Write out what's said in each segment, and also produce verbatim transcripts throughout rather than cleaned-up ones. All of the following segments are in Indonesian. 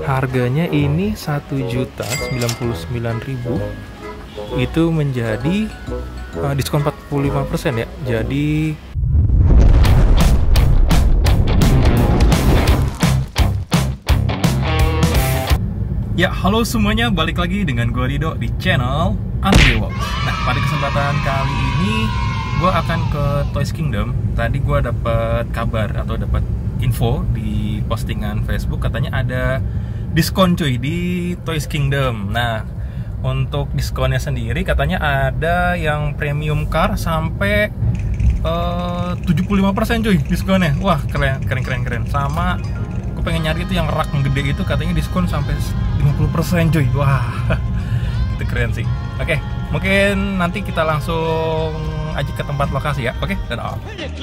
Harganya ini satu juta sembilan puluh sembilan ribu. Itu menjadi uh, diskon empat puluh lima persen ya. Jadi ya, halo semuanya, balik lagi dengan gue Rido di channel Andre Walks. Nah, pada kesempatan kali ini gue akan ke Toys Kingdom. Tadi gue dapat kabar atau dapat info di postingan Facebook, katanya ada diskon cuy di Toys Kingdom. Nah, untuk diskonnya sendiri katanya ada yang premium car sampai uh, tujuh puluh lima persen cuy diskonnya. Wah, keren keren keren keren. Sama gue pengen nyari itu yang rak yang gede itu, katanya diskon sampai lima puluh persen cuy. Wah, itu keren sih. Oke, mungkin nanti kita langsung aja ke tempat lokasi ya. Oke, dan off.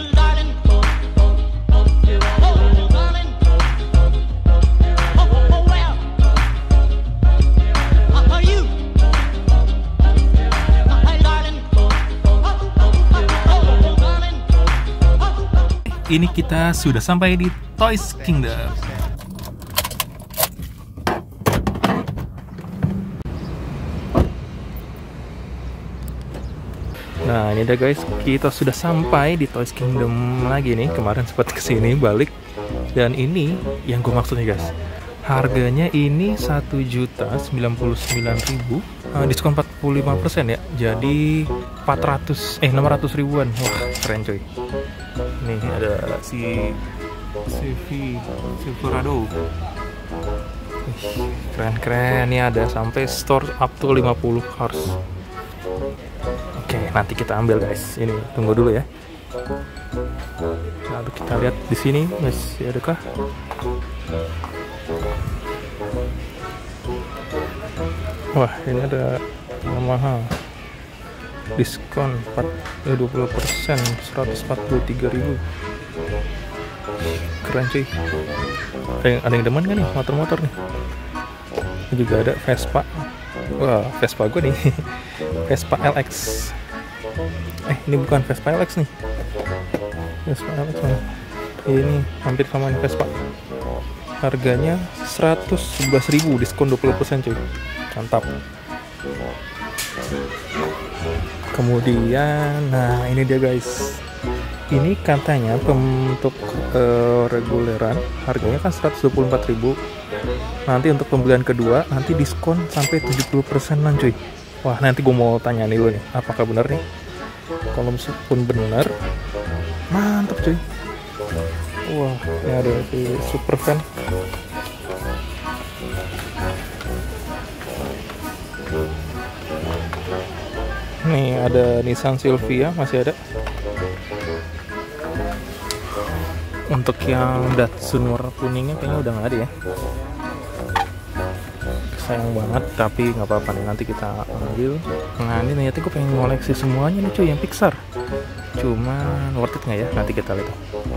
Ini kita sudah sampai di Toys Kingdom. Nah, ini dah guys, kita sudah sampai di Toys Kingdom lagi nih. Kemarin sempat kesini balik, dan ini yang gue maksud nih guys. Harganya ini satu juta sembilan puluh sembilan ribu, uh, diskon empat puluh lima persen ya. Jadi empat ratus eh enam ratus ribuan. Wah, keren coy. Nih ada si Sevi Silverado. Keren-keren. Ini ada sampai store up to lima puluh cars. Oke, nanti kita ambil guys. Ini tunggu dulu ya. Lalu kita lihat di sini masih adakah? Wah, ini ada Yamaha diskon dua puluh persen seratus empat puluh tiga ribu. Keren cuy. Ada yang, ada yang demen kan nih motor-motor nih. Ini juga ada Vespa. Wah, Vespa gue nih. Vespa L X. Eh, ini bukan Vespa L X nih. Vespa L X mana? Ini hampir sama nih Vespa. Harganya seratus sebelas ribu, diskon dua puluh persen cuy. Mantap. Kemudian, nah ini dia guys. Ini katanya untuk uh, reguleran harganya kan seratus dua puluh empat ribu. Nanti untuk pembelian kedua nanti diskon sampai tujuh puluh persenan cuy. Wah, nanti gue mau tanya nih lo nih, apakah benar nih? Kalau pun benar, mantap cuy. Wah, ini ada si super fan. Nih ada Nissan Silvia, masih ada. Untuk yang Datsun warna kuningnya kayaknya udah nggak ada ya. Sayang banget, tapi nggak apa-apa nih, nanti kita ambil. Nah, ini ternyata gue pengen ngoleksi semuanya nih cuy, yang Pixar. Cuman worth it nggak ya? Nanti kita lihat.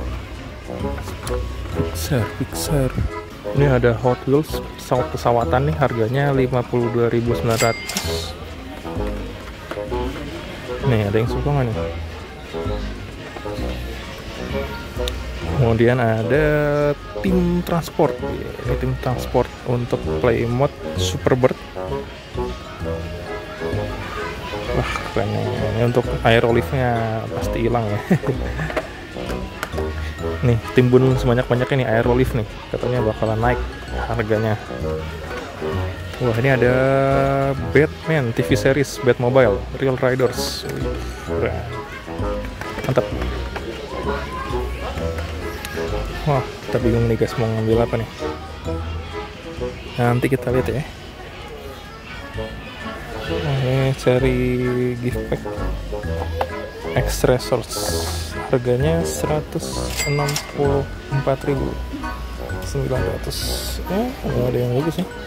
Pixar, Pixar. Ini ada Hot Wheels pesawat-pesawatan nih, harganya lima puluh dua ribu sembilan ratus. Nih, ada yang suka nggak nih? Kemudian ada tim transport. Ini tim transport untuk play mode Superbird. Wah, keren. Ini untuk aeroliftnya pasti hilang ya. Nih, timbun sebanyak-banyaknya nih aerolift nih, katanya bakalan naik harganya. Wah, ini ada Batman T V series Batmobile Real Riders. Keren. Mantap. Wah, kita bingung nih guys mau ngambil apa nih. Nanti kita lihat ya. Nah, ini seri gift pack Extra Source. Harganya seratus enam puluh empat ribu sembilan ratus. Eh, ada yang bagus nih.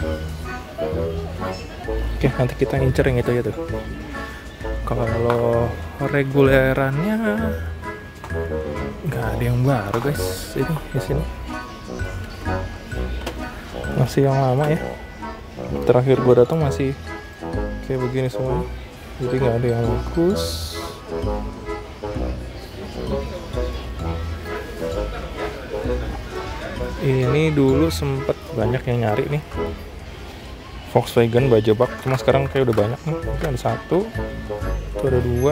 Oke, nanti kita incer yang itu ya tuh. Kalau regulerannya nggak ada yang baru guys, ini di sini masih yang lama ya. Terakhir gua datang masih kayak begini semua, jadi nggak ada yang bagus. Ini dulu sempat banyak yang nyari nih Volkswagen baja bak, cuma sekarang kayak udah banyak nih. Itu ada satu, itu ada dua.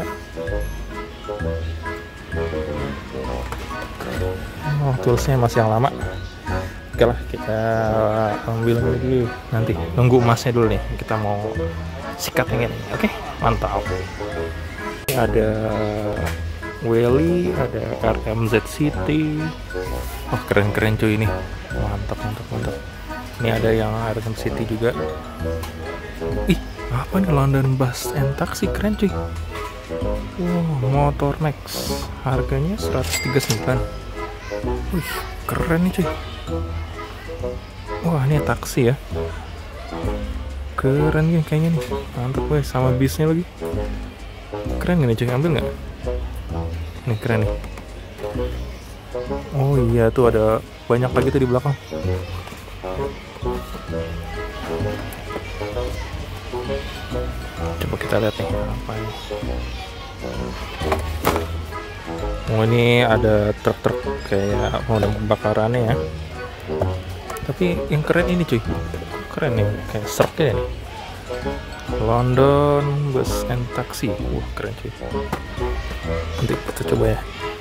Oh, toolsnya masih yang lama. Oke lah, kita ambil dulu nanti. Nunggu emasnya dulu nih. Kita mau sikat yang ini. Oke, mantap. Ini ada Welly, ada R M Z City. Wah, keren-keren cuy ini. Mantap, mantap, mantap. Ini ada yang R M City juga. Ih, apa nih, London Bus and Taxi, keren cuy. Wow, Motor Max. Harganya seratus tiga puluh sembilan. Wih, keren nih cuy. Wah, ini taksi ya. Keren nih kayaknya nih. Mantap gue, sama bisnya lagi. Keren gak nih cuy, ambil nggak? Nih keren nih. Oh iya, tuh ada banyak lagi tuh di belakang. Coba kita lihat nih apa ini. Oh, ini ada truk-truk kayak pemadam kebakarannya ya. Tapi yang keren ini cuy, keren nih, kayak serknya nih. London Bus and Taxi. Wah, keren cuy. Nanti kita coba ya.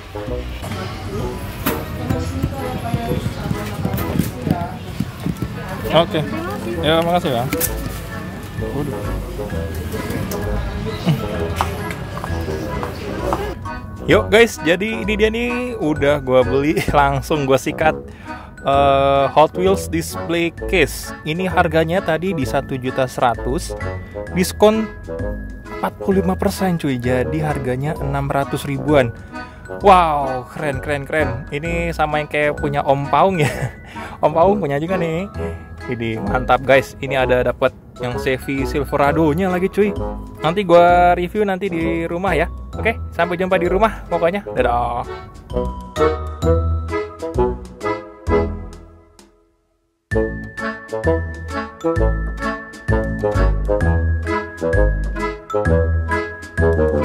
Oke, ya makasih ya. Yuk guys, jadi ini dia nih, udah gue beli, langsung gue sikat. uh, Hot Wheels display case. Ini harganya tadi di satu juta seratus, diskon empat puluh lima persen cuy. Jadi harganya enam ratus ribuan. Wow, keren keren keren. Ini sama yang kayak punya Om Paung ya. Om Paung punya juga nih. Ini mantap guys. Ini ada dapat yang Chevy Silverado-nya lagi cuy. Nanti gua review nanti di rumah ya. Oke, sampai jumpa di rumah pokoknya. Dadah.